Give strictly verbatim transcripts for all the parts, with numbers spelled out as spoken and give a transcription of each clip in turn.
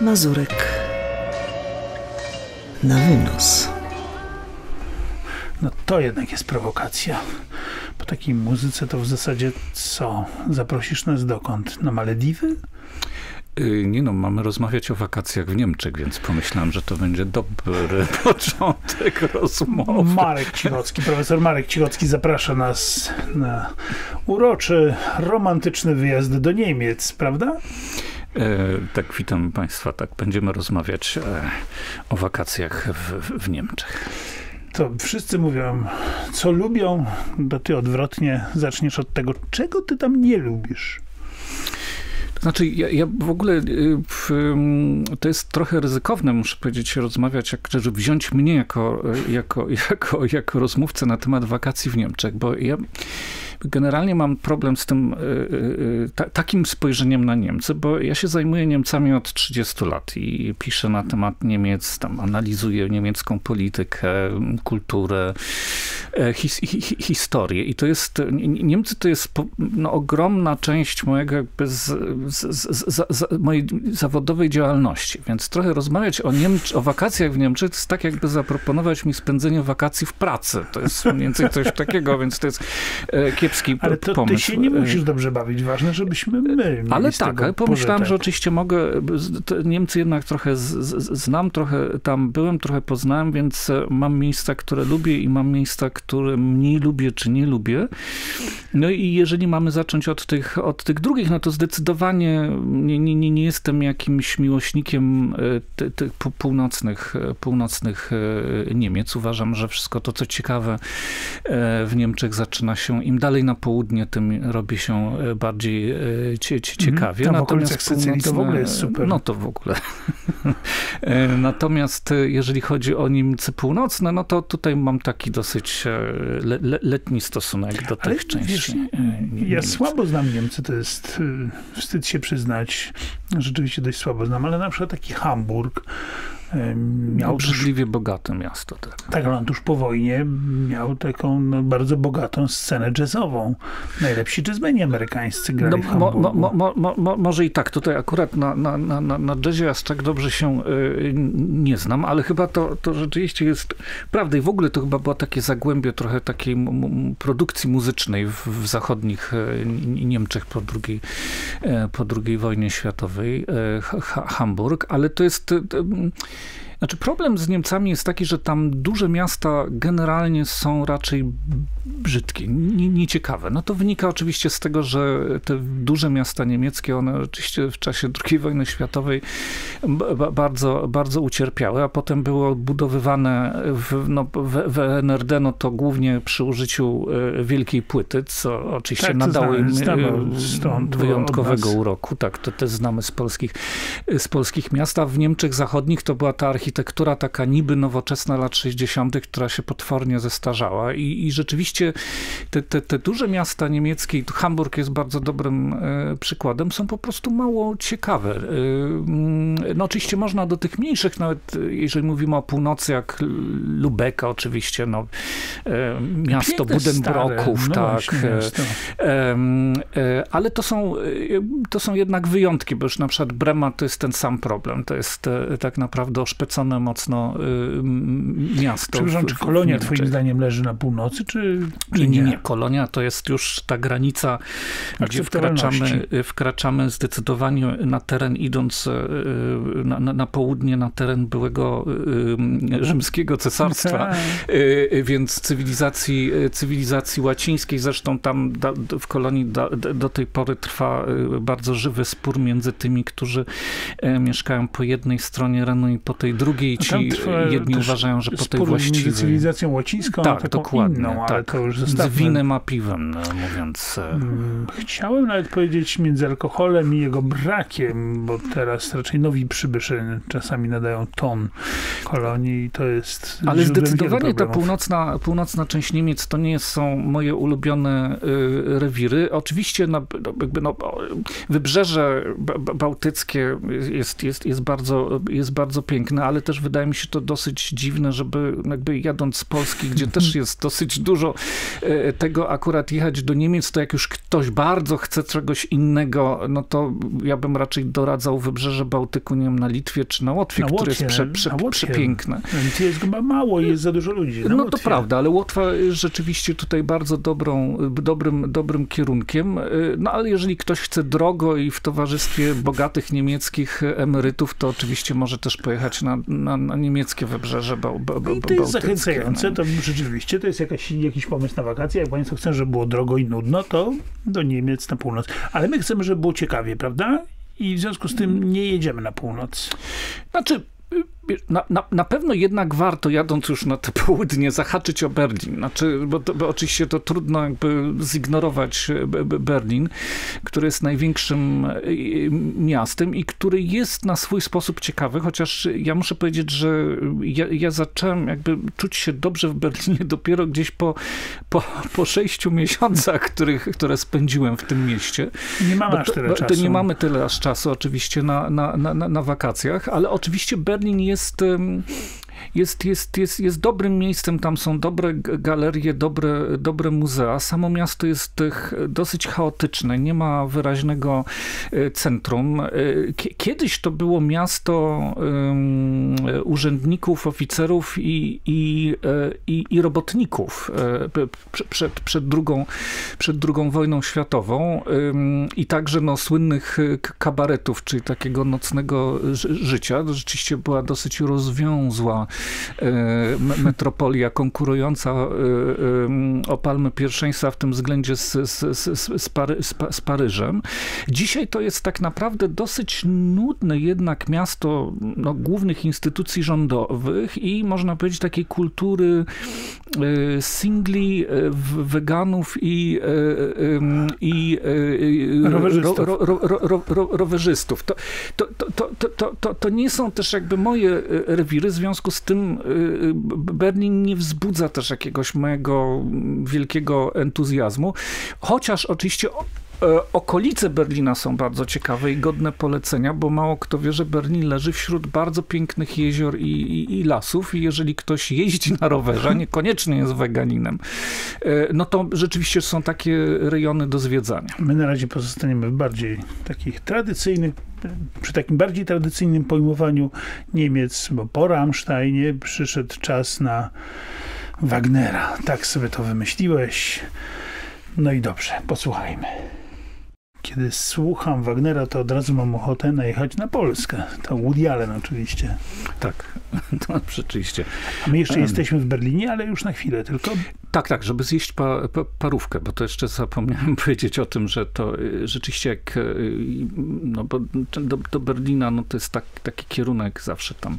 Mazurek na wynos. No to jednak jest prowokacja. Po takiej muzyce to w zasadzie co? Zaprosisz nas dokąd? Na Malediwy? Nie no, mamy rozmawiać o wakacjach w Niemczech, więc pomyślałem, że to będzie dobry początek rozmowy. Marek Cichocki, profesor Marek Cichocki zaprasza nas na uroczy, romantyczny wyjazd do Niemiec, prawda? E, tak, witam Państwa. Tak, będziemy rozmawiać e, o wakacjach w, w Niemczech. To wszyscy mówią, co lubią, to ty odwrotnie zaczniesz od tego, czego ty tam nie lubisz. Znaczy, ja, ja w ogóle, w, to jest trochę ryzykowne, muszę powiedzieć, rozmawiać, jak, że wziąć mnie jako, jako, jako, jako rozmówcę na temat wakacji w Niemczech, bo ja generalnie mam problem z tym ta, takim spojrzeniem na Niemcy, bo ja się zajmuję Niemcami od trzydziestu lat i piszę na temat Niemiec, tam analizuję niemiecką politykę, kulturę, his, hi, historię i to jest, Niemcy to jest no, ogromna część mojego jakby z, z, z, z, z mojej zawodowej działalności, więc trochę rozmawiać o, Niemcz, o wakacjach w Niemczech to jest tak jakby zaproponować mi spędzenie wakacji w pracy. To jest mniej więcej coś takiego, więc to jest kiepski ale to pomysł. Ty się nie musisz dobrze bawić. Ważne, żebyśmy my mieli Ale z tak, tego ale pomyślałem, pożytek. że oczywiście mogę, Niemcy jednak trochę z, z, znam, trochę tam byłem, trochę poznałem, więc mam miejsca, które lubię i mam miejsca, które mniej lubię, czy nie lubię. No i jeżeli mamy zacząć od tych, od tych drugich, no to zdecydowanie nie, nie, nie jestem jakimś miłośnikiem tych, tych północnych, północnych Niemiec. Uważam, że wszystko to, co ciekawe w Niemczech zaczyna się, im dalej na południe, tym robi się bardziej cie, cie, ciekawie. Tam w Natomiast okolicach Sycylii to w ogóle jest super. No to w ogóle. Natomiast jeżeli chodzi o Niemcy północne, no to tutaj mam taki dosyć le, le, letni stosunek do Ale tych części. Wiesz, ja Niemiec. słabo znam Niemcy, to jest wstyd się przyznać. Rzeczywiście dość słabo znam, ale na przykład taki Hamburg miał obrzydliwie tuż, bogate miasto. Tak, tak, ale on tuż po wojnie miał taką no, bardzo bogatą scenę jazzową. Najlepsi jazzmeni amerykańscy grali no, w Hamburgu. Mo, mo, mo, mo, mo, może i tak. Tutaj akurat na, na, na, na jazzie aż tak dobrze się y, nie znam, ale chyba to, to rzeczywiście jest prawda i w ogóle to chyba było takie zagłębie trochę takiej m, m, produkcji muzycznej w, w zachodnich y, Niemczech po drugiej, y, po drugiej wojnie światowej. Y, ha, Hamburg, ale to jest y, y, Znaczy problem z Niemcami jest taki, że tam duże miasta generalnie są raczej brzydkie, nieciekawe. No to wynika oczywiście z tego, że te duże miasta niemieckie, one oczywiście w czasie drugiej wojny światowej bardzo, bardzo ucierpiały, a potem było odbudowywane w, no, w, w N R D, no to głównie przy użyciu wielkiej płyty, co oczywiście tak, nadało znamy, im znamy stąd wyjątkowego uroku. Tak, to też znamy z polskich, z polskich miast, a w Niemczech zachodnich to była ta architektura taka niby nowoczesna lat sześćdziesiątych, która się potwornie zestarzała i, i rzeczywiście te, te, te duże miasta niemieckie, Hamburg jest bardzo dobrym e, przykładem, są po prostu mało ciekawe. E, no oczywiście można do tych mniejszych, nawet jeżeli mówimy o północy, jak Lubeka oczywiście, no, e, miasto Piękne Buddenbrooków, stare, no tak. miasto. E, e, ale to są, to są jednak wyjątki, bo już na przykład Brema to jest ten sam problem. To jest e, tak naprawdę oszpecone mocno y, miasto. Przepraszam, w, czy Kolonia w twoim zdaniem leży na północy, czy, czy nie, nie? nie, nie. Kolonia to jest już ta granica, gdzie wkraczamy, wkraczamy zdecydowanie na teren, idąc na, na, na południe, na teren byłego y, rzymskiego cesarstwa, y, więc cywilizacji, cywilizacji łacińskiej. Zresztą tam da, w Kolonii da, do tej pory trwa bardzo żywy spór między tymi, którzy y, mieszkają po jednej stronie Renu i po tej drugiej. Ci jedni uważają, że po tej właściwej... między cywilizacją łacińską, tak, a taką dokładnie, inną, ale tak. to już Z zostawmy. winem a piwem, mówiąc. Chciałem nawet powiedzieć między alkoholem i jego brakiem, bo teraz raczej nowi przybysze czasami nadają ton Kolonii i to jest... Ale zdecydowanie ta północna, północna część Niemiec to nie są moje ulubione y, rewiry. Oczywiście na, jakby no, wybrzeże bałtyckie jest, jest, jest, bardzo, jest bardzo piękne, ale ale też wydaje mi się to dosyć dziwne, żeby jakby jadąc z Polski, gdzie też jest dosyć dużo tego, akurat jechać do Niemiec, to jak już ktoś bardzo chce czegoś innego, no to ja bym raczej doradzał Wybrzeże Bałtyku, nie wiem, na Litwie czy na Łotwie, na które Łotwie, jest prze, prze, przepiękne. Na Litwie jest chyba mało i jest za dużo ludzi. No Łotwie. to prawda, ale Łotwa jest rzeczywiście tutaj bardzo dobrą, dobrym, dobrym kierunkiem. No ale jeżeli ktoś chce drogo i w towarzystwie bogatych niemieckich emerytów, to oczywiście może też pojechać na, na, na niemieckie Wybrzeże Bał, ba, ba, I to jest Bałtyckie. zachęcające, to rzeczywiście to jest jakaś, jakiś pomysł na wakacje. Jak państwo chcą, żeby było drogo i nudno, to do Niemiec na północ. Ale my chcemy, żeby było ciekawie, prawda? I w związku z tym nie jedziemy na północ. Znaczy, Na, na, na pewno jednak warto, jadąc już na te południe, zahaczyć o Berlin. Znaczy, bo, to, bo oczywiście to trudno jakby zignorować Berlin, który jest największym miastem i który jest na swój sposób ciekawy, chociaż ja muszę powiedzieć, że ja, ja zacząłem jakby czuć się dobrze w Berlinie dopiero gdzieś po, po, po sześciu miesiącach, których, które spędziłem w tym mieście. Nie mamy aż tyle czasu. To nie mamy tyle aż czasu oczywiście na, na, na, na wakacjach, ale oczywiście Berlin jest Jest, jest, jest, jest, jest dobrym miejscem, tam są dobre galerie, dobre, dobre muzea. Samo miasto jest dosyć chaotyczne, nie ma wyraźnego centrum. Kiedyś to było miasto um, urzędników, oficerów i, i, i, i robotników przed, przed, drugą, przed drugą wojną światową um, i także no, słynnych kabaretów, czyli takiego nocnego życia. Rzeczywiście była dosyć rozwiązła metropolia konkurująca o palmę pierwszeństwa w tym względzie z, z, z, z, Pary, z, z Paryżem. Dzisiaj to jest tak naprawdę dosyć nudne jednak miasto no, głównych instytucji rządowych i można powiedzieć takiej kultury singli, weganów i, i rowerzystów. Ro, ro, ro, ro, rowerzystów. To, to, to, to, to, to, to nie są też jakby moje rewiry, w związku z tym Berlin nie wzbudza też jakiegoś mojego wielkiego entuzjazmu, chociaż oczywiście okolice Berlina są bardzo ciekawe i godne polecenia, bo mało kto wie, że Berlin leży wśród bardzo pięknych jezior i, i, i lasów i jeżeli ktoś jeździ na rowerze, niekoniecznie jest weganinem, no to rzeczywiście są takie rejony do zwiedzania. My na razie pozostaniemy w bardziej takich tradycyjnych, przy takim bardziej tradycyjnym pojmowaniu Niemiec, bo po Rammsteinie przyszedł czas na Wagnera. Tak sobie to wymyśliłeś. No i dobrze, posłuchajmy. Kiedy słucham Wagnera, to od razu mam ochotę najechać na Polskę. To Woody Allen oczywiście. Tak, to rzeczywiście. A my jeszcze um. jesteśmy w Berlinie, ale już na chwilę tylko. Tak, tak, żeby zjeść pa, pa, parówkę, bo to jeszcze zapomniałem powiedzieć o tym, że to rzeczywiście jak no bo do, do Berlina, no to jest tak, taki kierunek zawsze tam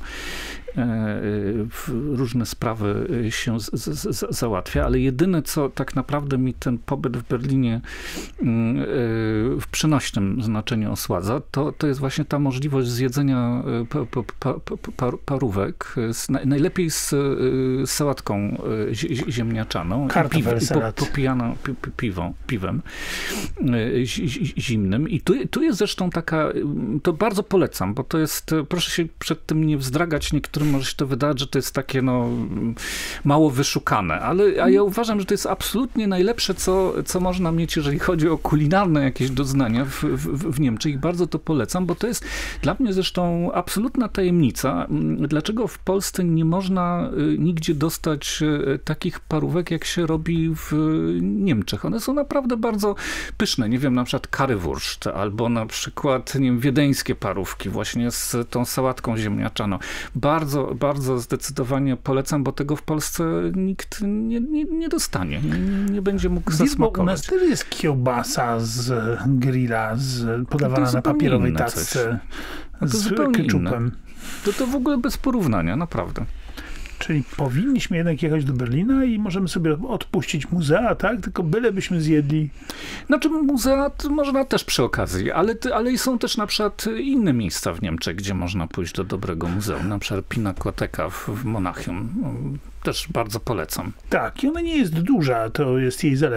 różne sprawy się z, z, z, załatwia, ale jedyne, co tak naprawdę mi ten pobyt w Berlinie w przenośnym znaczeniu osładza, to, to jest właśnie ta możliwość zjedzenia pa, pa, pa, pa, parówek, z, najlepiej z, z sałatką ziemniaczaną i, piw, i po, popijana pi, pi, piwą, piwem zimnym. I tu, tu jest zresztą taka, to bardzo polecam, bo to jest, proszę się przed tym nie wzdragać, niektórym może się to wydawać, że to jest takie no, mało wyszukane, ale a ja uważam, że to jest absolutnie najlepsze, co, co można mieć, jeżeli chodzi o kulinarne jakieś doznania w, w, w Niemczech i bardzo to polecam, bo to jest dla mnie zresztą absolutna tajemnica, dlaczego w Polsce nie można nigdzie dostać takich parówek, jak się robi w Niemczech. One są naprawdę bardzo pyszne. Nie wiem, na przykład currywurst, albo na przykład, nie wiem, wiedeńskie parówki właśnie z tą sałatką ziemniaczaną. Bardzo, bardzo zdecydowanie polecam, bo tego w Polsce nikt nie, nie, nie dostanie. Nie, nie będzie mógł zasmakować. U nas też jest kiełbasa z grilla, z, podawana na papierowej tacce no to z zupełnie keczupem. Inne. To to w ogóle bez porównania, naprawdę. Czyli powinniśmy jednak jechać do Berlina i możemy sobie odpuścić muzea, tak? Tylko bylebyśmy zjedli. Znaczy muzea można też przy okazji, ale, ale są też na przykład inne miejsca w Niemczech, gdzie można pójść do dobrego muzeum. Na przykład Pinakoteka w, w Monachium. Też bardzo polecam. Tak, i ona nie jest duża, to jest jej zaleta.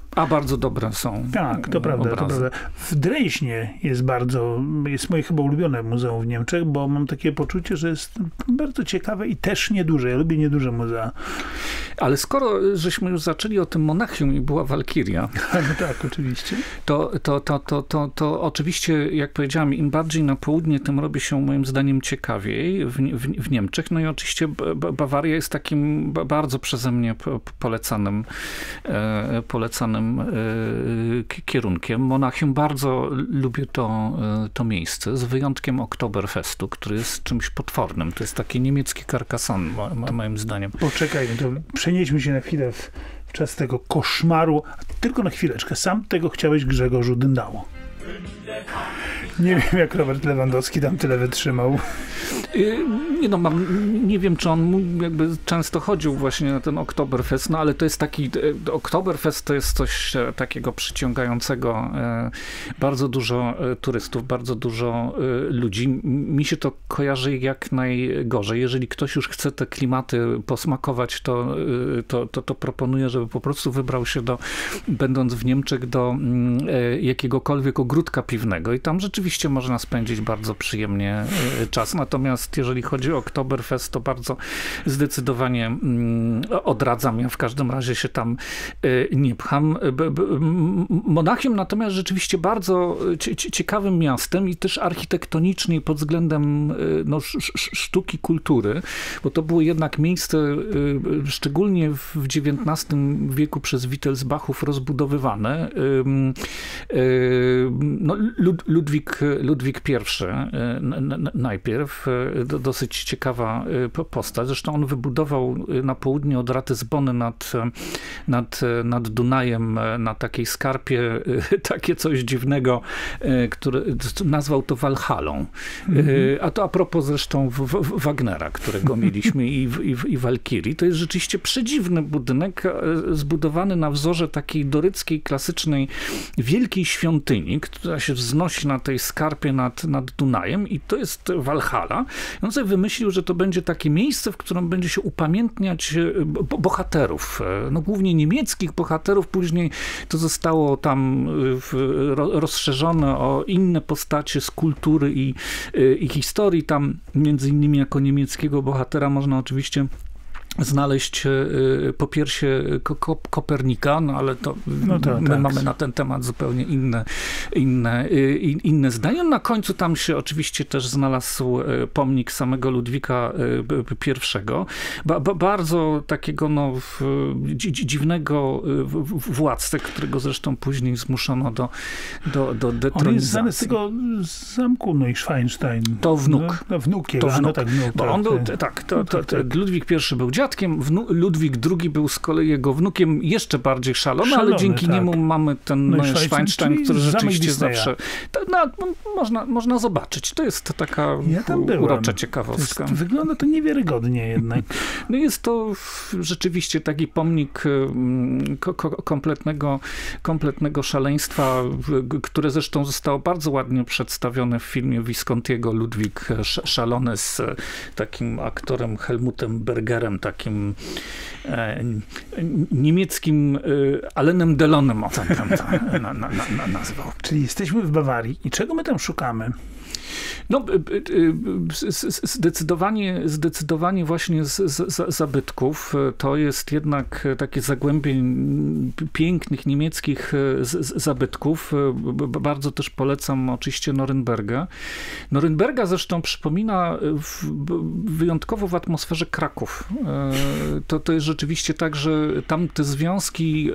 A bardzo dobre są. Tak, to prawda, to prawda. W Dreźnie jest bardzo, jest moje chyba ulubione muzeum w Niemczech, bo mam takie poczucie, że jest bardzo ciekawe i też nieduże. Ja lubię nieduże muzea. Ale skoro żeśmy już zaczęli o tym Monachium i była Walkiria. No tak, oczywiście. To, to, to, to, to, to oczywiście, jak powiedziałam, im bardziej na południe, tym robi się moim zdaniem ciekawiej w, w, w Niemczech. No i oczywiście Bawaria jest takim bardzo przeze mnie polecanym, polecanym kierunkiem. Monachium, bardzo lubię to, to miejsce, z wyjątkiem Oktoberfestu, który jest czymś potwornym. To jest taki niemiecki Carcassonne, moim zdaniem. Poczekaj, to przenieśmy się na chwilę w, w czas tego koszmaru. Tylko na chwileczkę. Sam tego chciałeś Grzegorzu Dyndało. Nie wiem, jak Robert Lewandowski tam tyle wytrzymał. Nie no, mam, nie wiem, czy on jakby często chodził właśnie na ten Oktoberfest, no ale to jest taki, Oktoberfest to jest coś takiego przyciągającego, bardzo dużo turystów, bardzo dużo ludzi. Mi się to kojarzy jak najgorzej. Jeżeli ktoś już chce te klimaty posmakować, to, to, to, to proponuję, żeby po prostu wybrał się do, będąc w Niemczech, do jakiegokolwiek ogródka piwnego i tam rzeczywiście można spędzić bardzo przyjemnie czas. Natomiast jeżeli chodzi o Oktoberfest, to bardzo zdecydowanie odradzam. Ja w każdym razie się tam nie pcham. Monachium natomiast rzeczywiście bardzo ciekawym miastem i też architektonicznie i pod względem no, sztuki, kultury, bo to było jednak miejsce szczególnie w dziewiętnastym wieku przez Wittelsbachów rozbudowywane. No, Ludwik, Ludwik I najpierw, dosyć ciekawa postać. Zresztą on wybudował na południe od Ratisbony nad, nad, nad Dunajem, na takiej skarpie, takie coś dziwnego, które nazwał to Walhallą. Mm-hmm. A to a propos zresztą w, w Wagnera, którego mieliśmy i, i, i Walkirii. To jest rzeczywiście przedziwny budynek, zbudowany na wzorze takiej doryckiej, klasycznej, wielkiej świątyni, która się wznosi na tej skarpie nad, nad Dunajem i to jest Walhalla. On sobie wymyślił, że to będzie takie miejsce, w którym będzie się upamiętniać bohaterów. No głównie niemieckich bohaterów. Później to zostało tam rozszerzone o inne postacie z kultury i, i historii. Tam między innymi jako niemieckiego bohatera można oczywiście znaleźć popiersie Kopernika, no ale to no to, my tak. mamy na ten temat zupełnie inne, inne, inne zdanie. Na końcu tam się oczywiście też znalazł pomnik samego Ludwika I. Ba, ba, bardzo takiego no, dziwnego władcę, którego zresztą później zmuszono do, do, do detronizacji. On jest znany z tego zamku Neuschwanstein. To wnuk. No, no wnuk jego, to wnuk. No, tak, wnuk, Bo on był, tak, to, to, to, Ludwik I był dziadkiem, Ludwik drugi był z kolei jego wnukiem, jeszcze bardziej szalony, szalony ale dzięki tak. niemu mamy ten Neuschwanstein, który rzeczywiście zawsze to, no, można, można zobaczyć. To jest taka ja urocza ciekawostka. To jest, wygląda to niewiarygodnie jednak. No jest to rzeczywiście taki pomnik ko kompletnego, kompletnego szaleństwa, które zresztą zostało bardzo ładnie przedstawione w filmie Viscontiego Ludwik szalony z takim aktorem Helmutem Bergerem, takim e, niemieckim e, Alainem Delonem, o tam na, na, na, na nazwał. Czyli jesteśmy w Bawarii i czego my tam szukamy? No, zdecydowanie, zdecydowanie właśnie z, z zabytków to jest jednak takie zagłębie pięknych niemieckich zabytków. Bardzo też polecam oczywiście Norymberga. Norymberga zresztą przypomina w, wyjątkowo w atmosferze Kraków. To, to jest rzeczywiście tak, że tam te związki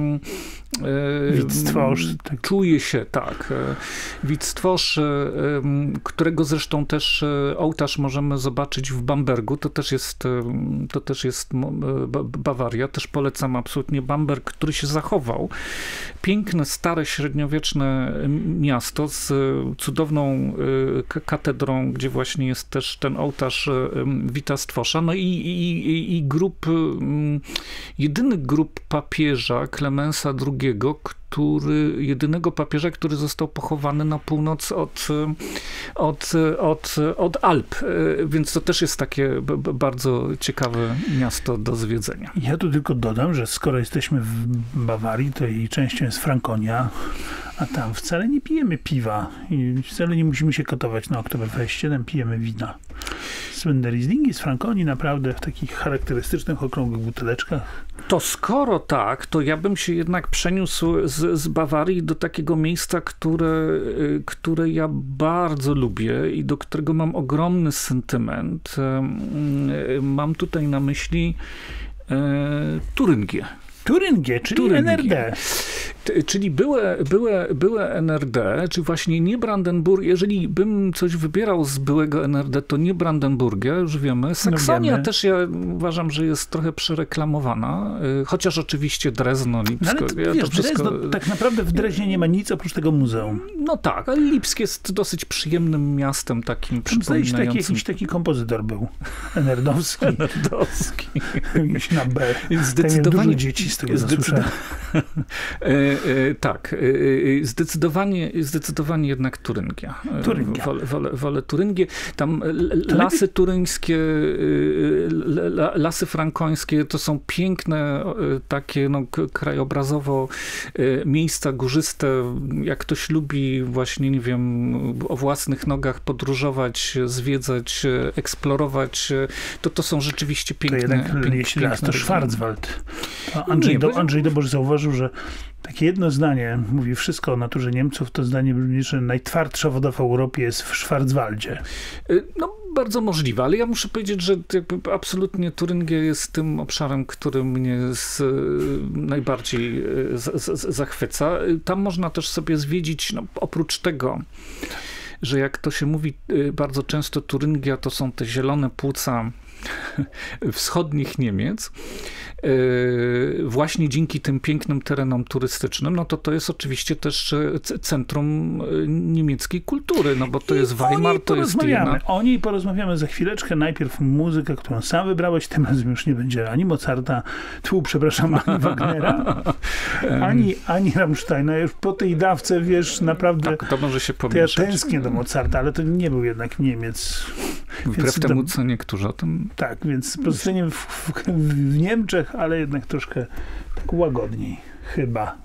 Wittstwosz. Czuje się, tak. Wittstwosz, którego zresztą też ołtarz możemy zobaczyć w Bambergu. To też jest, to też jest Bawaria. Też polecam absolutnie Bamberg, który się zachował. Piękne, stare, średniowieczne miasto z cudowną katedrą, gdzie właśnie jest też ten ołtarz Wittstwosza. No i, i, i grób, jedyny grób papieża Klemensa drugiego, który, jedynego papieża, który został pochowany na północ od, od, od, od Alp. Więc to też jest takie b- b- bardzo ciekawe miasto do zwiedzenia. Ja tu tylko dodam, że skoro jesteśmy w Bawarii, to jej częścią jest Frankonia, a tam wcale nie pijemy piwa i wcale nie musimy się kotować na Oktoberfeście, tam pijemy wina. Słynne Rieslingi z Frankonii, naprawdę w takich charakterystycznych, okrągłych buteleczkach. To skoro tak, to ja bym się jednak przeniósł z, z Bawarii do takiego miejsca, które, które ja bardzo lubię i do którego mam ogromny sentyment. Mam tutaj na myśli Turyngię. Turyngię, czyli Turyngię. N R D. Czyli byłe, byłe, byłe N R D, czy właśnie nie Brandenburg, jeżeli bym coś wybierał z byłego N R D, to nie Brandenburgia, już wiemy. Saksonia no wiemy. też ja uważam, że jest trochę przereklamowana, chociaż oczywiście Drezno, Lipsko. No ale to, ja wiesz, to wszystko... Drezno, tak naprawdę w Dreźnie nie ma nic oprócz tego muzeum. No tak, ale Lipsk jest dosyć przyjemnym miastem, takim Tam zdaje się taki, przypominającym... jakiś taki kompozytor był, nerdowski. Nerdowski. Jakiś na B. Zdecydowanie... Tam dużo dzieci z tego Zdecyd... zasłyszałem. e, e, tak, e, zdecydowanie, zdecydowanie jednak Turyngia. Turyngia. Wolę, wolę, wolę Turyngię. Tam lasy turyńskie, lasy frankońskie to są piękne takie no, krajobrazowo miejsca górzyste. Jak ktoś lubi właśnie, nie wiem, o własnych nogach podróżować, zwiedzać, eksplorować, to to są rzeczywiście piękne. To jednak, piękne, jeśli raz, to piękne Schwarzwald. To Andrzej, Nie, do, bo- Andrzej Dobosz zauważył, że takie jedno zdanie mówi wszystko o naturze Niemców, to zdanie brzmi, że najtwardsza woda w Europie jest w Schwarzwaldzie. No, bardzo możliwe, ale ja muszę powiedzieć, że jakby absolutnie Turyngia jest tym obszarem, który mnie z, najbardziej z, z, zachwyca. Tam można też sobie zwiedzić, no, oprócz tego, że jak to się mówi bardzo często, Turyngia to są te zielone płuca wschodnich Niemiec, właśnie dzięki tym pięknym terenom turystycznym, no to to jest oczywiście też centrum niemieckiej kultury, no bo to I jest Weimar, to jest Jena. O niej porozmawiamy za chwileczkę. Najpierw muzykę, którą sam wybrałeś. Tym razem już nie będzie ani Mozarta, tfu, przepraszam, ani Wagnera, ani, ani Rammsteina. Już po tej dawce, wiesz, naprawdę Tak, to może się to ja pomieszać. tęsknię do Mozarta, ale to nie był jednak Niemiec. Wbrew Więc temu, to- co niektórzy o tym... Tak, więc pozostanie w, w, w Niemczech, ale jednak troszkę tak łagodniej, chyba.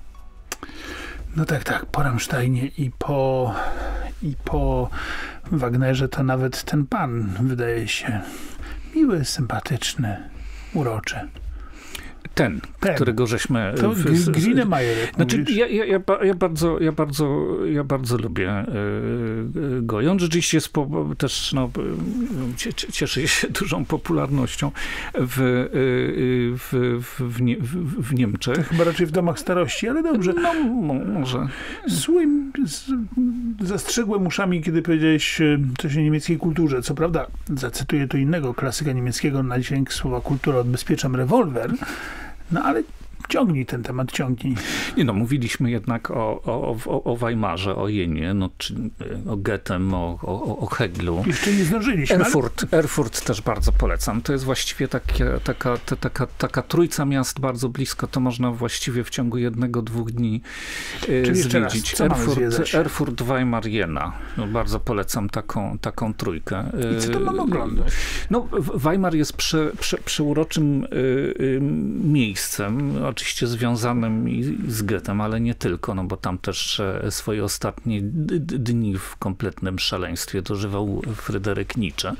No tak, tak, po Rammsteinie i po, i po Wagnerze to nawet ten pan wydaje się miły, sympatyczny, uroczy. Ten, Ten. którego żeśmy... To w- z- z- Greenemeier, jak Znaczy, mówisz. ja, ja, ja, ba- ja, bardzo, ja, bardzo, ja bardzo lubię y, go. I on rzeczywiście jest po, też no, y, cie- cie- cieszy się dużą popularnością w, y, w, w, w, Nie- w, w Niemczech. Chyba raczej w domach starości, ale dobrze. No, mo- może. Słuchaj, z- zastrzegłem uszami, kiedy powiedziałeś e, coś o niemieckiej kulturze. Co prawda, zacytuję tu innego klasyka niemieckiego na dźwięk słowa kultura odbezpieczam rewolwer, no ale ciągnij ten temat, ciągnij. Nie no, mówiliśmy jednak o, o, o, o Weimarze, o Jenie, no, czy, o Goethem, o, o, o Heglu. Jeszcze nie zdążyliśmy. ale- Erfurt, Erfurt też bardzo polecam. To jest właściwie takie, taka, ta- taka, taka trójca miast bardzo blisko. To można właściwie w ciągu jednego, dwóch dni e, Czyli jeszcze raz, zwiedzić. co mamy Erfurt, zwiedzać? Erfurt, Weimar, Jena. No, bardzo polecam taką, taką trójkę. I co tam mamy E, oglądać? No, W- Weimar jest prze, prze, przeuroczym y, y, miejscem, oczywiście związanym i z Goethem, ale nie tylko, no bo tam też e, swoje ostatnie d- d- dni w kompletnym szaleństwie dożywał Fryderyk Nietzsche.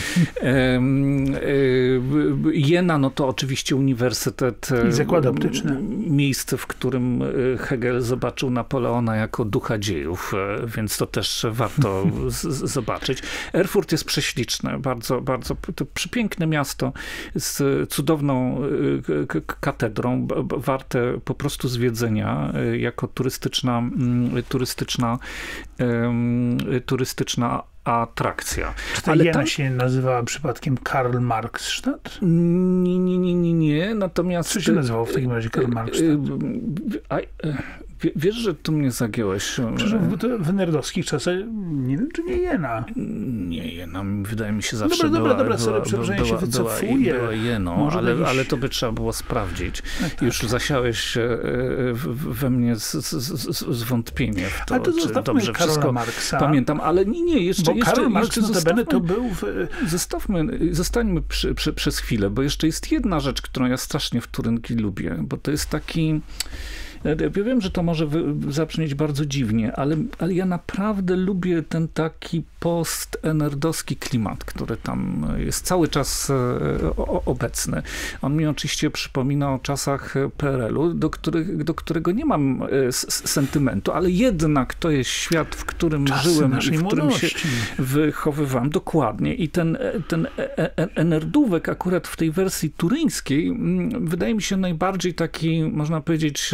Em, y, Jena, no to oczywiście uniwersytet. e, I zakłady optyczne. Miejsce, w którym e, Hegel zobaczył Napoleona jako ducha dziejów, e, więc to też warto z, z, zobaczyć. Erfurt jest prześliczne, bardzo, bardzo to przepiękne miasto z cudowną y, k- k- katedrą, b- b- warte po prostu zwiedzenia y, jako turystyczna, mm, turystyczna, em, turystyczna atrakcja. Czy ta ale Jena tam- się nazywała przypadkiem Karl Marxstadt? Nie, nie, nie, nie, nie. Natomiast... Co się nazywało w takim razie Karl Marxstadt? Y, y, a- y, W, wiesz, że tu mnie zagiąłeś. Przecież w, w nerdowskich czasach, nie wiem, czy nie Jena. Nie Jena, wydaje mi się zawsze dobra, była... Dobra, dobra, była, sorry, była, się była, wycofuję. była Jeną, ale, jakiś... ale to by trzeba było sprawdzić. Tak, tak. Już zasiałeś we mnie z, z, z, zwątpienie w to, ale to czy dobrze Karola wszystko Marksa. Pamiętam, ale nie, nie, jeszcze... Bo jeszcze, Karol Marks jeszcze notabene to był w... Zostawmy, zostańmy przy, przy, przez chwilę, bo jeszcze jest jedna rzecz, którą ja strasznie w Turyngii lubię, bo to jest taki... Ja wiem, że to może zabrzmieć bardzo dziwnie, ale, ale ja naprawdę lubię ten taki post-enerdowski klimat, który tam jest cały czas obecny. On mi oczywiście przypomina o czasach P R L-u, do, których, do którego nie mam sentymentu, ale jednak to jest świat, w którym Czasy żyłem i w którym młodości. się wychowywałem. Dokładnie. I ten, ten enerdówek akurat w tej wersji turyńskiej wydaje mi się najbardziej taki, można powiedzieć,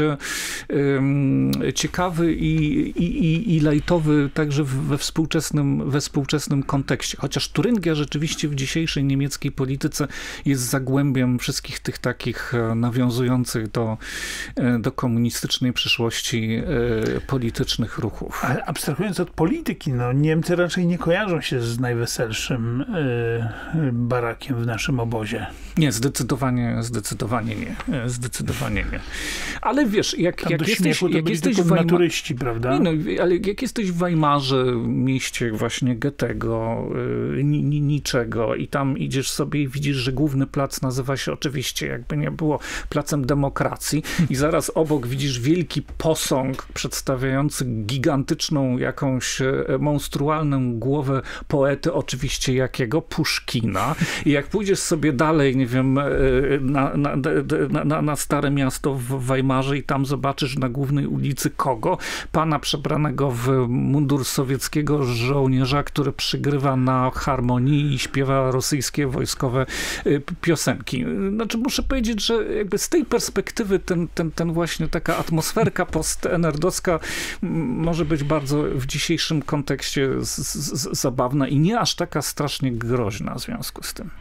ciekawy i, i, i lajtowy także we współczesnym, we współczesnym kontekście. Chociaż Turyngia rzeczywiście w dzisiejszej niemieckiej polityce jest zagłębiem wszystkich tych takich nawiązujących do, do komunistycznej przyszłości politycznych ruchów. Ale abstrahując od polityki, no Niemcy raczej nie kojarzą się z najweselszym yy, barakiem w naszym obozie. Nie, zdecydowanie, zdecydowanie nie. Zdecydowanie nie. Ale wiesz, jak, jak jesteś, jak jesteś w Weimar... turyści, prawda? Nie, no, ale jak jesteś w Weimarze, mieście właśnie Goethego, yy, niczego i tam idziesz sobie i widzisz, że główny plac nazywa się oczywiście, jakby nie było, Placem Demokracji i zaraz obok widzisz wielki posąg przedstawiający gigantyczną jakąś monstrualną głowę poety, oczywiście jakiego? Puszkina. I jak pójdziesz sobie dalej, nie wiem, na, na, na, na Stare Miasto w Weimarze i tam zobaczysz na głównej ulicy kogo? Pana przebranego w mundur sowieckiego żołnierza, który przygrywa na harmonii i śpiewa rosyjskie wojskowe piosenki. Znaczy muszę powiedzieć, że jakby z tej perspektywy ten, ten, ten właśnie taka atmosferka post-enerdowska może być bardzo w dzisiejszym kontekście z, z, zabawna i nie aż taka strasznie groźna w związku z tym.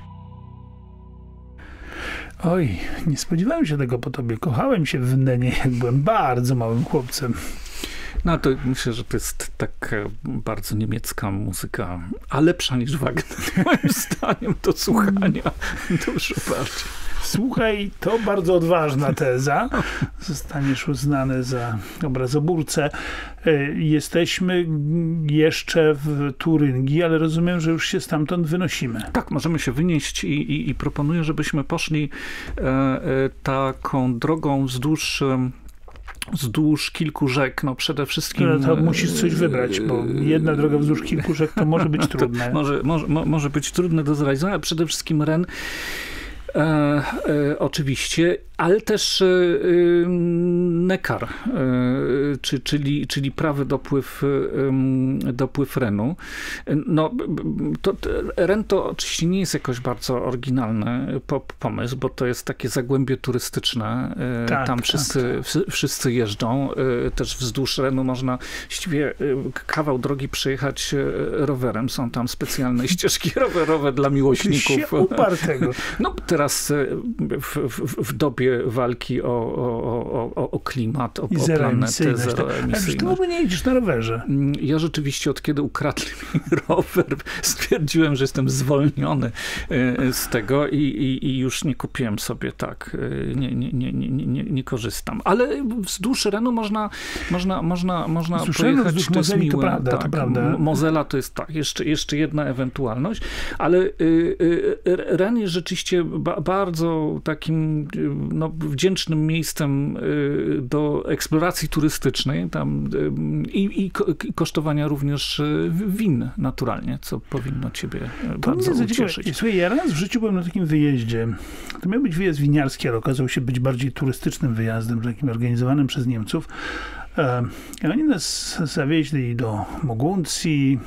Oj, nie spodziewałem się tego po tobie. Kochałem się w Nenie, jak byłem bardzo małym chłopcem. No to myślę, że to jest taka bardzo niemiecka muzyka, a lepsza niż Wagner, moim zdaniem, do słuchania dużo bardziej. Słuchaj, to bardzo odważna teza. Zostaniesz uznany za obrazoburcę. Jesteśmy jeszcze w Turyngii, ale rozumiem, że już się stamtąd wynosimy. Tak, możemy się wynieść i, i, i proponuję, żebyśmy poszli e, e, taką drogą wzdłuż wzdłuż kilku rzek, no przede wszystkim... No to musisz coś wybrać, bo jedna droga wzdłuż kilku rzek to może być trudne. może, może, może być trudne do zrealizowania, ale przede wszystkim Ren E, e, oczywiście, ale też e, Neckar, e, czy, czyli, czyli prawy dopływ, e, dopływ Renu. No, to, to, Ren to oczywiście nie jest jakoś bardzo oryginalny po, pomysł, bo to jest takie zagłębie turystyczne. E, tak, Tam tak, wszyscy, tak. wszyscy jeżdżą. E, też wzdłuż Renu można właściwie kawał drogi przejechać rowerem. Są tam specjalne ścieżki rowerowe dla miłośników. Upartego. No teraz w, w, w dobie walki o, o, o, o klimat, o, o planetę zeroemisyjność. Ale ty w ogóle nie jedziesz na rowerze. Ja rzeczywiście od kiedy ukradli mi rower, stwierdziłem, że jestem zwolniony z tego i, i, i już nie kupiłem sobie, tak, nie, nie, nie, nie, nie, nie korzystam. Ale wzdłuż Renu można, można, można, można pojechać, to jest miłe. To prawda, tak, to prawda. Mozela to jest tak, jeszcze, jeszcze jedna ewentualność, ale y, y, Ren jest rzeczywiście ba, bardzo takim no, wdzięcznym miejscem y, do eksploracji turystycznej tam, y, i, i kosztowania również win naturalnie, co powinno ciebie to bardzo ucieszyć. Słuchaj, ja raz w życiu byłem na takim wyjeździe. To miał być wyjazd winiarski, ale okazał się być bardziej turystycznym wyjazdem, takim organizowanym przez Niemców. I oni nas zawieźli do Moguncji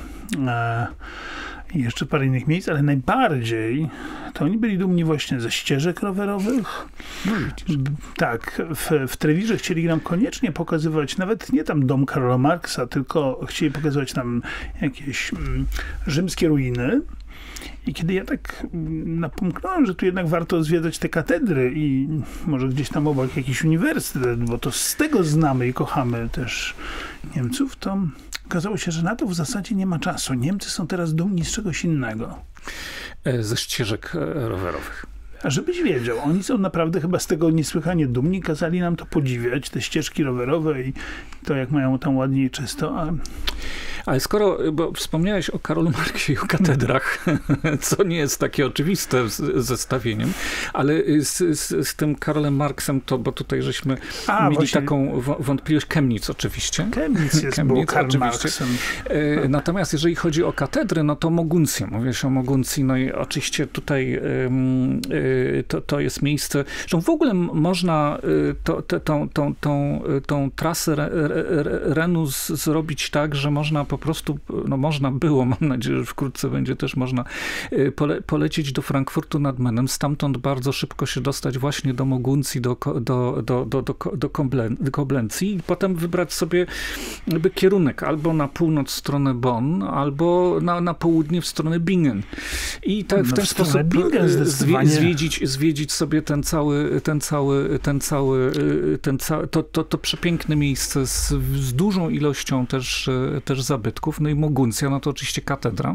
i jeszcze parę innych miejsc, ale najbardziej to oni byli dumni właśnie ze ścieżek rowerowych. No, tak, w, w Trewirze chcieli nam koniecznie pokazywać, nawet nie tam dom Karola Marksa, tylko chcieli pokazywać nam jakieś mm, rzymskie ruiny. I kiedy ja tak napomknąłem, że tu jednak warto zwiedzać te katedry i może gdzieś tam obok jakiś uniwersytet, bo to z tego znamy i kochamy też Niemców, to okazało się, że na to w zasadzie nie ma czasu. Niemcy są teraz dumni z czegoś innego. Ze ścieżek rowerowych. A żebyś wiedział, oni są naprawdę chyba z tego niesłychanie dumni, kazali nam to podziwiać, te ścieżki rowerowe i to, jak mają tam ładnie i czysto. A... Ale skoro, bo wspomniałeś o Karolu Marksie i o katedrach, co nie jest takie oczywiste z zestawieniem, ale z, z, z tym Karolem Marksem, to bo tutaj żeśmy A, mieli właśnie... taką wątpliwość, Chemnitz oczywiście. Chemnitz jest, Chemnitz, było Karl Marksem. Natomiast jeżeli chodzi o katedry, no to Moguncja, mówię się o Moguncji, no i oczywiście tutaj to, to jest miejsce, że w ogóle można to, te, tą, tą, tą, tą trasę Renu zrobić tak, że można po prostu, no można było, mam nadzieję, że wkrótce będzie też można pole, polecieć do Frankfurtu nad Menem, stamtąd bardzo szybko się dostać właśnie do Moguncji, do, do, do, do, do, do Koblencji i potem wybrać sobie jakby kierunek albo na północ w stronę Bonn, albo na, na południe w stronę Bingen. I tak w no ten w sposób zwie, zwiedzić, zwiedzić sobie ten cały, ten cały, ten cały, ten ca, to, to, to przepiękne miejsce z, z dużą ilością też, też zabytków. No i Moguncja, no to oczywiście katedra.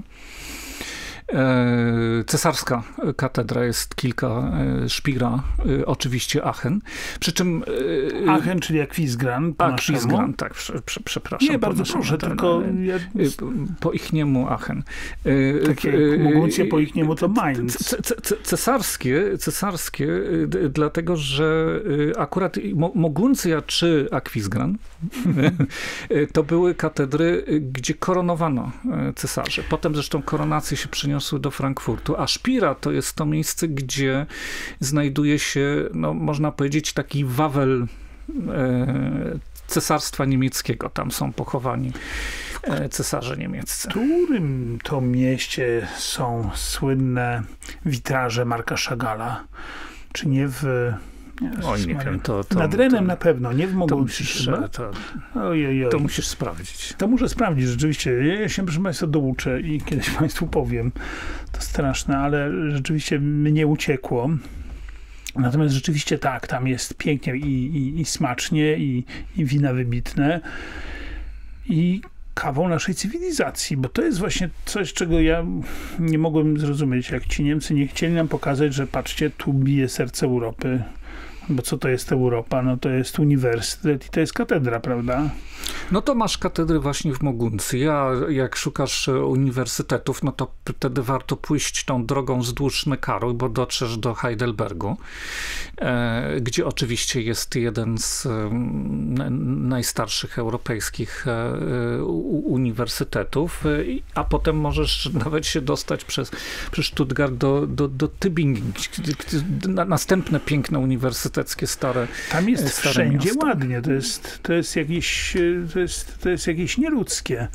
Cesarska katedra jest kilka, Szpira, oczywiście Aachen. Przy czym... Aachen, czyli Aquisgrán. Aquisgrán, tak, prze, przepraszam. Nie, bardzo proszę, tylko... Ja... Po ich niemu Aachen. Takie jak Moguncja, po ich niemu to Mainz. Cesarskie, cesarskie, dlatego, że akurat Moguncja czy Aquisgrán to były katedry, gdzie koronowano cesarzy. Potem zresztą koronacje się przeniosły do Frankfurtu, a Szpira to jest to miejsce, gdzie znajduje się, no można powiedzieć, taki Wawel e, cesarstwa niemieckiego. Tam są pochowani e, cesarze niemieccy. W którym to mieście są słynne witraże Marka Chagalla? Czy nie w... Nie, Oj, nie wiem, to, to, Nad Renem to, na pewno, nie w Moguncji. To, to, oj, oj, oj. to musisz sprawdzić. To muszę sprawdzić, rzeczywiście. Ja się, proszę Państwa, douczę i kiedyś Państwu powiem. To straszne, ale rzeczywiście mnie uciekło. Natomiast rzeczywiście tak, tam jest pięknie i, i, i smacznie, i, i wina wybitne. I kawą naszej cywilizacji, bo to jest właśnie coś, czego ja nie mogłem zrozumieć, jak ci Niemcy nie chcieli nam pokazać, że patrzcie, tu bije serce Europy. Bo co to jest Europa? No to jest uniwersytet i to jest katedra, prawda? No to masz katedry właśnie w Moguncji, a jak szukasz uniwersytetów, no to wtedy warto pójść tą drogą wzdłuż Neckaru, bo dotrzesz do Heidelbergu, e, gdzie oczywiście jest jeden z m, najstarszych europejskich e, u, uniwersytetów, e, a potem możesz nawet się dostać przez, przez Stuttgart do, do, do Tübingen, na, następne piękne uniwersyteckie stare Tam jest stare wszędzie miasto. Ładnie, to jest, to jest jakieś To jest, to jest jakieś nieludzkie.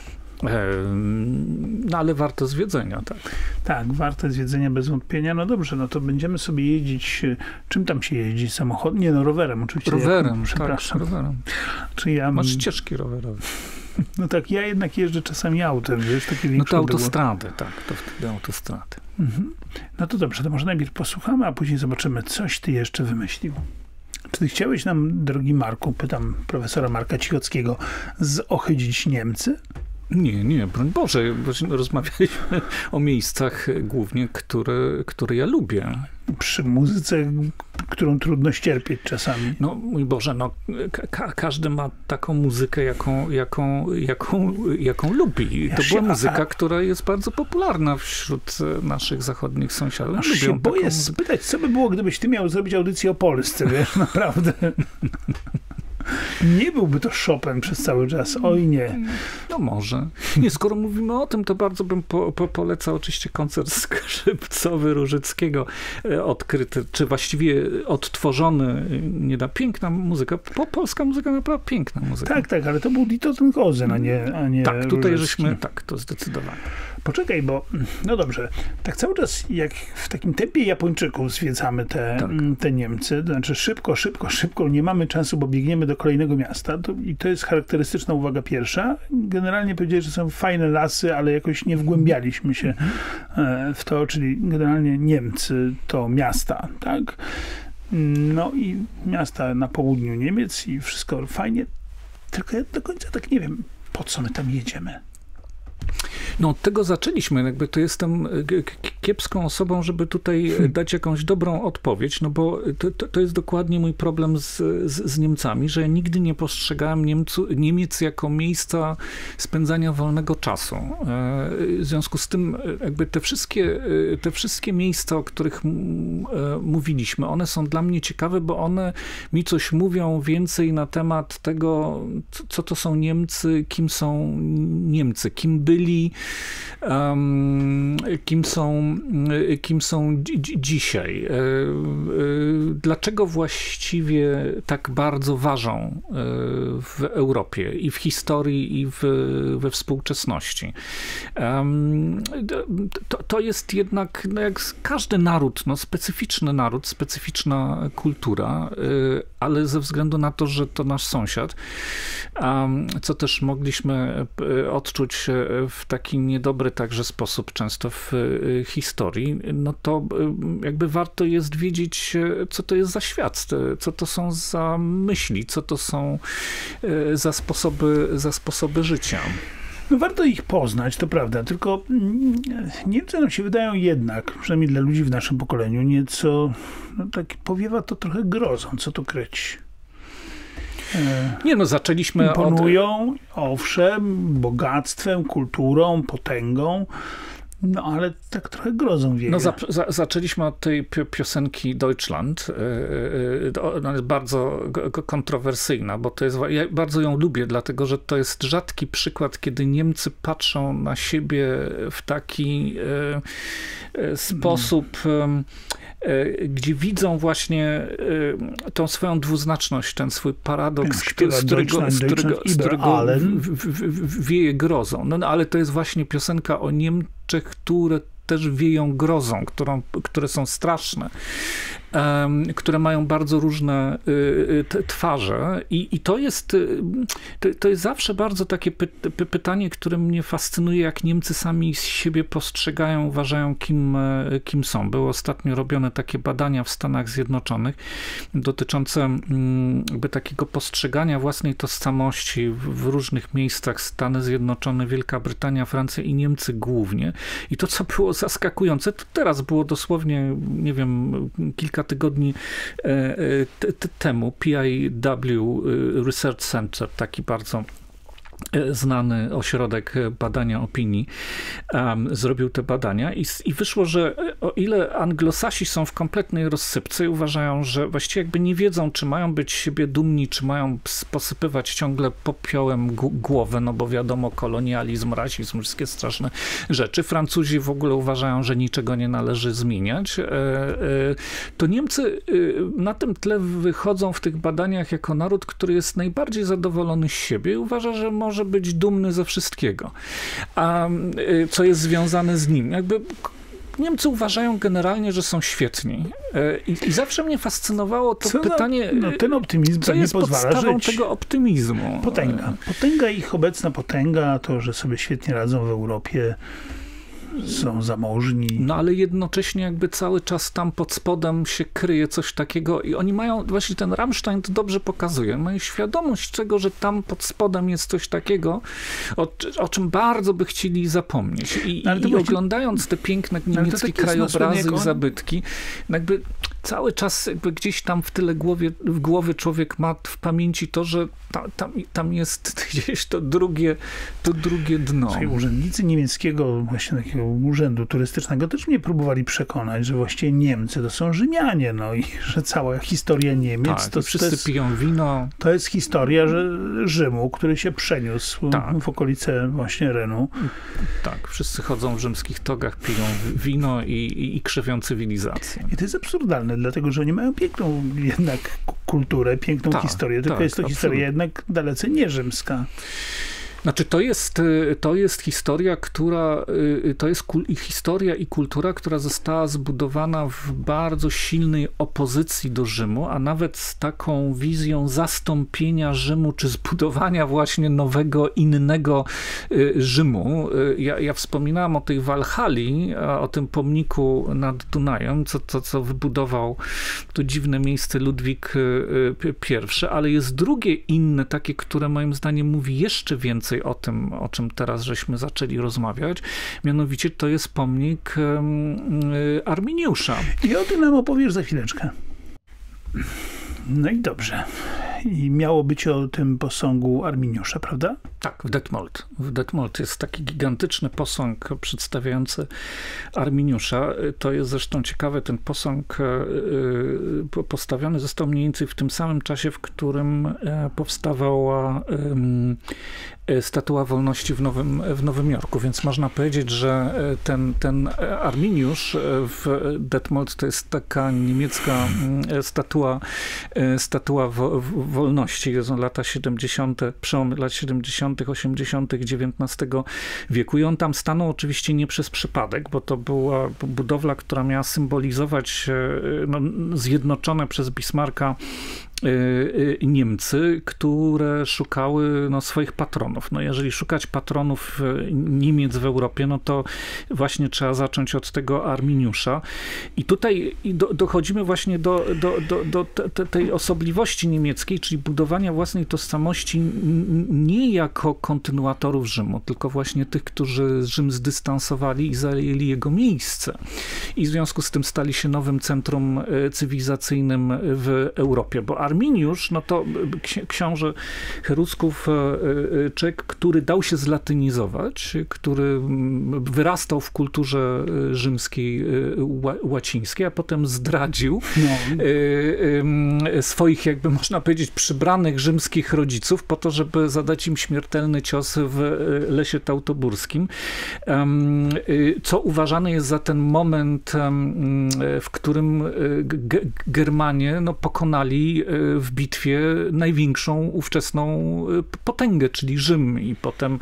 No ale warto zwiedzenia, tak. Tak, warte zwiedzenia bez wątpienia. No dobrze, no to będziemy sobie jeździć. Czym tam się jeździ? Samochodem? Nie, no rowerem oczywiście. Rowerem, ja, przepraszam. tak, rowerem. Czy ja... Masz ścieżki rowerowe. No tak, ja jednak jeżdżę czasami autem, wiesz, takie większe. No to autostrady, było. tak, to wtedy autostrady. Mhm. No to dobrze, to może najpierw posłuchamy, a później zobaczymy, coś ty jeszcze wymyślił. Czy ty chciałeś nam, drogi Marku, pytam profesora Marka Cichockiego, zohydzić Niemcy? Nie, nie, broń Boże, rozmawialiśmy o miejscach głównie, które, które ja lubię. Przy muzyce, którą trudno ścierpieć czasami. No mój Boże, no ka każdy ma taką muzykę, jaką, jaką, jaką, jaką lubi. Ja to się, była muzyka, a... która jest bardzo popularna wśród naszych zachodnich sąsiadów. Aż się boję taką... spytać, co by było, gdybyś ty miał zrobić audycję o Polsce, wiesz, naprawdę. Nie byłby to Chopin przez cały czas, oj nie. No może. Nie, skoro mówimy o tym, to bardzo bym po, po, polecał oczywiście koncert skrzypcowy Różyckiego, odkryty, czy właściwie odtworzony, nie da, piękna muzyka, po, polska muzyka, naprawdę piękna muzyka. Tak, tak, ale to był Dito Tenkozen, a nie, a nie Tak, tutaj Różycki. żeśmy, tak, to zdecydowanie. Poczekaj, bo no dobrze, tak cały czas jak w takim tempie Japończyków zwiedzamy te, tak. te Niemcy, to znaczy szybko, szybko, szybko, nie mamy czasu, bo biegniemy do kolejnego miasta to, i to jest charakterystyczna uwaga pierwsza. Generalnie generalnie powiedzieli, że są fajne lasy, ale jakoś nie wgłębialiśmy się w to, czyli generalnie Niemcy to miasta, tak? No i miasta na południu Niemiec i wszystko fajnie, tylko ja do końca tak nie wiem, po co my tam jedziemy. No od tego zaczęliśmy, jakby to jestem kiepską osobą, żeby tutaj dać jakąś dobrą odpowiedź, no bo to, to, to jest dokładnie mój problem z, z, z Niemcami, że ja nigdy nie postrzegałem Niemcu, Niemiec jako miejsca spędzania wolnego czasu. W związku z tym jakby te wszystkie, te wszystkie miejsca, o których mówiliśmy, one są dla mnie ciekawe, bo one mi coś mówią więcej na temat tego, co to są Niemcy, kim są Niemcy, kim byli, Um, kim są, kim są dzi- dzisiaj. Dlaczego właściwie tak bardzo ważą w Europie i w historii, i w, we współczesności? Um, to, to jest jednak, no jak każdy naród, no specyficzny naród, specyficzna kultura, ale ze względu na to, że to nasz sąsiad, um, co też mogliśmy odczuć w taki niedobry także sposób często w historii, no to jakby warto jest wiedzieć, co to jest za świat, co to są za myśli, co to są za sposoby, za sposoby życia. No warto ich poznać, to prawda, tylko Niemcy nam się wydają jednak, przynajmniej dla ludzi w naszym pokoleniu, nieco, no tak powiewa to trochę grozą, co tu kryć. Nie no, zaczęliśmy Imponują, od... owszem, bogactwem, kulturą, potęgą, no ale tak trochę grozą wieje. No za, za, zaczęliśmy od tej piosenki Deutschland. Ona jest bardzo kontrowersyjna, bo to jest, ja bardzo ją lubię, dlatego że to jest rzadki przykład, kiedy Niemcy patrzą na siebie w taki sposób, gdzie widzą właśnie tą swoją dwuznaczność, ten swój paradoks, z którego, z którego, z którego, z którego w, w, wieje grozą. No, no ale to jest właśnie piosenka o Niemczech, które też wieją grozą, którą, które są straszne, um, które mają bardzo różne y, t, twarze i, i to jest to, to jest zawsze bardzo takie py, py, pytanie, które mnie fascynuje, jak Niemcy sami z siebie postrzegają, uważają, kim, kim są. Były ostatnio robione takie badania w Stanach Zjednoczonych dotyczące um, jakby takiego postrzegania własnej tożsamości w, w różnych miejscach. Stany Zjednoczone, Wielka Brytania, Francja i Niemcy głównie. I to, co było zaskakujące, to teraz było dosłownie, nie wiem, kilka tygodni t- t- temu P I W Research Center, taki bardzo znany ośrodek badania opinii, um, zrobił te badania i, i wyszło, że o ile anglosasi są w kompletnej rozsypce i uważają, że właściwie jakby nie wiedzą, czy mają być siebie dumni, czy mają posypywać ciągle popiołem g- głowę, no bo wiadomo, kolonializm, rasizm, wszystkie straszne rzeczy. Francuzi w ogóle uważają, że niczego nie należy zmieniać. E, e, to Niemcy e, na tym tle wychodzą w tych badaniach jako naród, który jest najbardziej zadowolony z siebie i uważa, że może może być dumny ze wszystkiego, a co jest związane z nim. Jakby Niemcy uważają generalnie, że są świetni. I, i zawsze mnie fascynowało to co pytanie, no, ten optymizm co nie jest pozwala podstawą żyć. tego optymizmu. Potęga. Potęga, ich obecna potęga, to, że sobie świetnie radzą w Europie, są zamożni. No ale jednocześnie jakby cały czas tam pod spodem się kryje coś takiego i oni mają, właśnie ten Rammstein to dobrze pokazuje, mają świadomość tego, że tam pod spodem jest coś takiego, o, o czym bardzo by chcieli zapomnieć. I, no, i właśnie... oglądając te piękne niemieckie tak krajobrazy i zabytki, jakby cały czas jakby gdzieś tam w tyle głowie, w głowie człowiek ma w pamięci to, że ta, tam, tam jest gdzieś to drugie, to drugie dno. Słuchaj, urzędnicy niemieckiego właśnie takiego urzędu turystycznego też mnie próbowali przekonać, że właściwie Niemcy to są Rzymianie, no i że cała historia Niemiec tak, to, wszyscy to jest, piją wino. To jest historia że Rzymu, który się przeniósł tak. w okolice właśnie Renu. Tak, wszyscy chodzą w rzymskich togach, piją wino i, i, i krzewią cywilizację. I to jest absurdalne, dlatego że oni mają piękną jednak kulturę, piękną tak, historię, tylko tak, jest to absolutnie. Historia jednak dalece nie rzymska. Znaczy to jest, to jest historia, która, to jest kul, historia i kultura, która została zbudowana w bardzo silnej opozycji do Rzymu, a nawet z taką wizją zastąpienia Rzymu, czy zbudowania właśnie nowego, innego Rzymu. Ja, ja wspominałem o tej Walhalli, o tym pomniku nad Dunajem, co, co, co wybudował to dziwne miejsce Ludwik pierwszy, ale jest drugie inne, takie, które moim zdaniem mówi jeszcze więcej o tym, o czym teraz żeśmy zaczęli rozmawiać. Mianowicie to jest pomnik Arminiusza. I o tym nam opowiesz za chwileczkę. No i dobrze. I miało być o tym posągu Arminiusza, prawda? Tak, w Detmold. W Detmold jest taki gigantyczny posąg przedstawiający Arminiusza. To jest zresztą ciekawe, ten posąg postawiony został mniej więcej w tym samym czasie, w którym powstawała Statua Wolności w Nowym, w Nowym Jorku, więc można powiedzieć, że ten, ten Arminiusz w Detmold to jest taka niemiecka statua, statua wo, wolności. To są lata siedemdziesiąte, przełom lat siedemdziesiątych, osiemdziesiątych dziewiętnastego wieku i on tam stanął oczywiście nie przez przypadek, bo to była budowla, która miała symbolizować no, zjednoczone przez Bismarcka Niemcy, które szukały no, swoich patronów. No, jeżeli szukać patronów Niemiec w Europie, no to właśnie trzeba zacząć od tego Arminiusza. I tutaj do, dochodzimy właśnie do, do, do, do te, tej osobliwości niemieckiej, czyli budowania własnej tożsamości nie jako kontynuatorów Rzymu, tylko właśnie tych, którzy Rzym zdystansowali i zajęli jego miejsce. I w związku z tym stali się nowym centrum cywilizacyjnym w Europie, bo Arminiusz, no to książę Cherusków, człowiek, który dał się zlatynizować, który wyrastał w kulturze rzymskiej, łacińskiej, a potem zdradził no. swoich, jakby można powiedzieć, przybranych rzymskich rodziców po to, żeby zadać im śmiertelny cios w Lesie Teutoburskim, co uważane jest za ten moment, w którym Germanie no, pokonali w bitwie największą ówczesną potęgę, czyli Rzym, i potem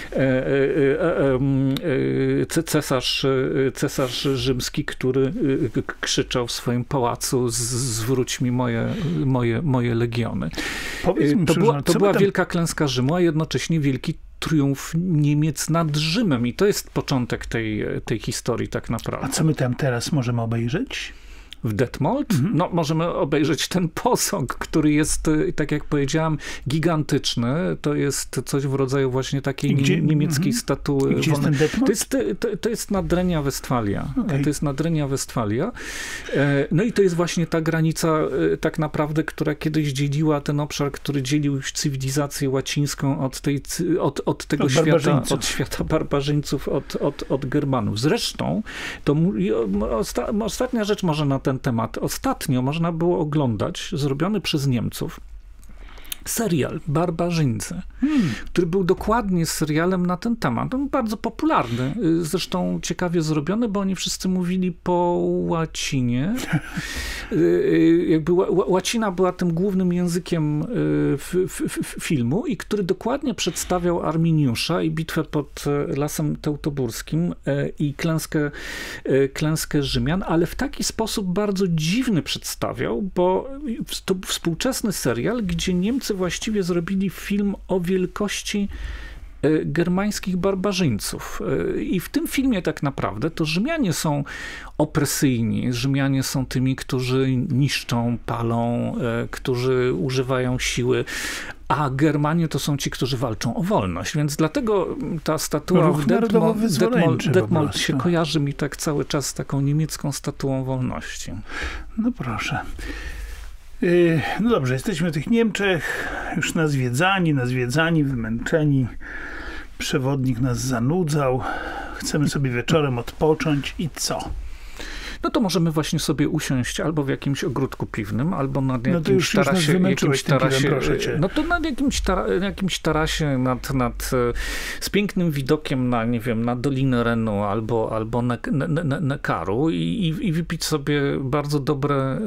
cesarz, cesarz rzymski, który krzyczał w swoim pałacu: zwróć mi moje, moje, moje legiony. Mi, to była, to była tam... wielka klęska Rzymu, a jednocześnie wielki triumf Niemiec nad Rzymem, i to jest początek tej, tej historii tak naprawdę. A co my tam teraz możemy obejrzeć? W Detmold? Mhm. No, możemy obejrzeć ten posąg, który jest, tak jak powiedziałam, gigantyczny. To jest coś w rodzaju właśnie takiej gdzie, niemieckiej mhm. statuły. Gdzie jest ten Detmold? To jest, to, to jest Nadrenia Westfalia. Okay. To jest Nadrenia Westfalia. No i to jest właśnie ta granica tak naprawdę, która kiedyś dzieliła ten obszar, który dzielił cywilizację łacińską od, tej, od, od tego od świata, od świata barbarzyńców, od, od, od Germanów. Zresztą, to osta, ostatnia rzecz może na ten temat. Ostatnio można było oglądać, zrobiony przez Niemców, serial Barbarzyńcy, hmm. który był dokładnie serialem na ten temat. On był bardzo popularny, zresztą ciekawie zrobiony, bo oni wszyscy mówili po łacinie. Jakby łacina była tym głównym językiem f, f, f, filmu, i który dokładnie przedstawiał Arminiusza i bitwę pod Lasem Teutoburskim i klęskę, klęskę Rzymian, ale w taki sposób bardzo dziwny przedstawiał, bo to współczesny serial, gdzie Niemcy właściwie zrobili film o wielkości germańskich barbarzyńców. I w tym filmie tak naprawdę to Rzymianie są opresyjni. Rzymianie są tymi, którzy niszczą, palą, którzy używają siły, a Germanie to są ci, którzy walczą o wolność. Więc dlatego ta statua w Detmold, Detmold, Detmold się kojarzy mi tak cały czas z taką niemiecką statuą wolności. No proszę. No dobrze, jesteśmy w tych Niemczech, już nazwiedzani, nazwiedzani, wymęczeni. Przewodnik nas zanudzał. Chcemy sobie wieczorem odpocząć i co? no to możemy właśnie sobie usiąść albo w jakimś ogródku piwnym, albo na jakimś no to już, tarasie. Już jakimś tarasie piwem, proszę cię. No to na jakimś, tara, jakimś tarasie nad, nad, z pięknym widokiem na, nie wiem, na Dolinę Renu albo, albo na, na, na, na Karu i, i wypić sobie bardzo dobre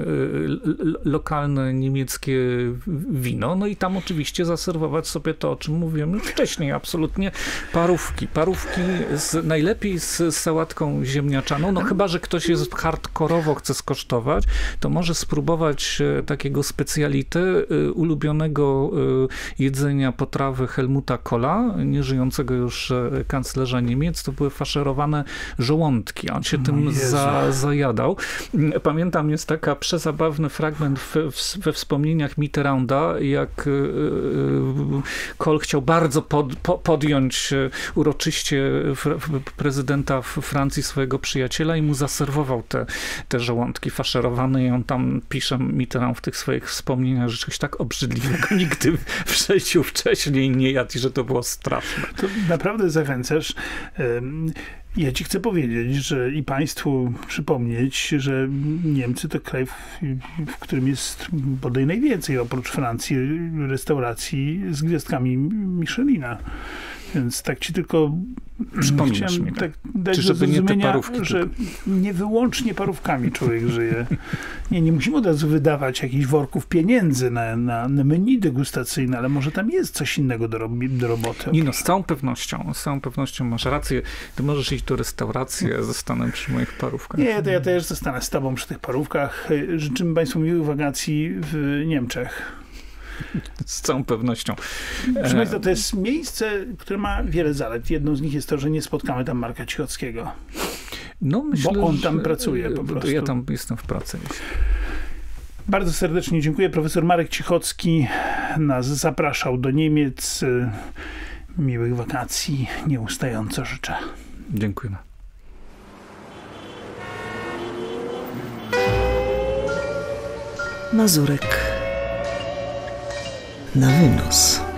lokalne niemieckie wino, no i tam oczywiście zaserwować sobie to, o czym mówiłem już wcześniej, absolutnie parówki. Parówki z, najlepiej z sałatką ziemniaczaną, no chyba, że ktoś jest hardkorowo chce skosztować, to może spróbować takiego specjalite ulubionego jedzenia potrawy Helmuta Kohla, nieżyjącego już kanclerza Niemiec, to były faszerowane żołądki. On się O tym Jezu. za, zajadał. Pamiętam, jest taka przezabawny fragment w, w, we wspomnieniach Mitterranda, jak Kohl chciał bardzo pod, po, podjąć uroczyście prezydenta prezydenta Francji, swojego przyjaciela, i mu zaserwował te, te żołądki faszerowane i on tam pisze, Mitterrand w tych swoich wspomnieniach, że czegoś tak obrzydliwego nigdy w życiu wcześniej nie jadł i że to było straszne. To naprawdę zachęcasz. Ja ci chcę powiedzieć, że i państwu przypomnieć, że Niemcy to kraj, w, w którym jest bodaj najwięcej oprócz Francji restauracji z gwiazdkami Michelina. Więc tak ci tylko przypominasz mi, tak dać Czy do żeby nie te parówki, że tylko. Nie wyłącznie parówkami człowiek żyje. Nie, nie musimy od razu wydawać jakichś worków pieniędzy na, na, na menu degustacyjne, ale może tam jest coś innego do, do roboty. Nie no, z całą pewnością, z całą pewnością masz rację. Ty możesz iść do restauracji, ja zostanę przy moich parówkach. Nie, to ja też zostanę z tobą przy tych parówkach. Życzymy państwu miłych wakacji w Niemczech. Z całą pewnością. Proszę Państwa, to jest miejsce, które ma wiele zalet. Jedną z nich jest to, że nie spotkamy tam Marka Cichockiego. No, myślę, bo on że, tam pracuje po prostu. Ja tam jestem w pracy. Bardzo serdecznie dziękuję. Profesor Marek Cichocki nas zapraszał do Niemiec. Miłych wakacji. Nieustająco życzę. Dziękujemy. Mazurek na wynos.